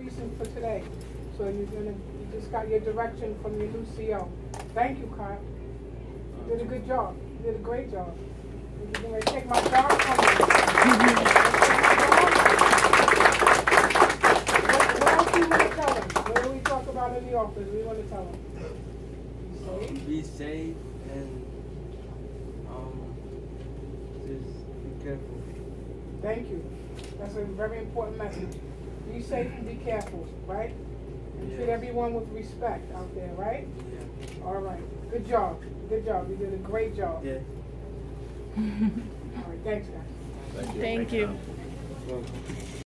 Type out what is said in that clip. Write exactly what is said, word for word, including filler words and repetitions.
precinct for today. So you're gonna, you just got your direction from your new C O. Thank you, Kael. You did a good job. You did a great job. You're gonna take my job from me. What, what else do you want to tell them? What do we talk about in the office? We want to tell them. Be safe. Be safe and um, just be careful. Thank you. That's a very important message. Be safe and be careful, right? And treat everyone with respect out there, right? Yeah. All right. Good job. Good job. You did a great job. Yeah. All right. Thanks, guys. Thank you. Thank you. Welcome.